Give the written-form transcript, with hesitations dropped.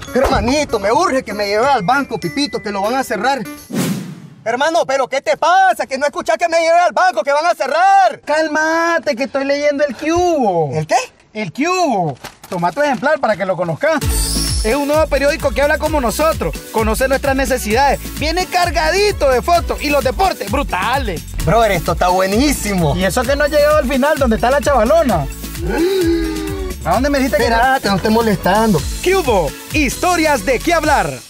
Hermanito, me urge que me lleve al banco, Pipito, que lo van a cerrar. Hermano, ¿pero qué te pasa? Que no escuchás que me lleve al banco, que van a cerrar. Cálmate, que estoy leyendo el Cubo. ¿El qué? El Cubo. Toma tu ejemplar para que lo conozcas. Es un nuevo periódico que habla como nosotros, conoce nuestras necesidades, viene cargadito de fotos y los deportes brutales. Brother, esto está buenísimo. Y eso que no ha llegado al final, donde está la chavalona. ¿A dónde me dijiste que...? Espérate, no estés molestando. Cubo, historias de qué hablar.